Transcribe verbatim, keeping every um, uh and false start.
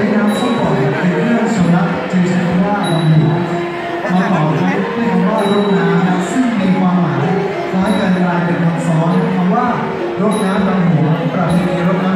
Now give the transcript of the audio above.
น้ำส้มปล่อยเป็นเครื่องชำระจึงใช้คำว่าดำหัวมาต่อด้วยคำว่ารดน้ำซึ่งมีความหมายคล้ายกันกลายเป็นคำซ้อนคำว่ารดน้ำดำหัวประเพณีรดน้ำ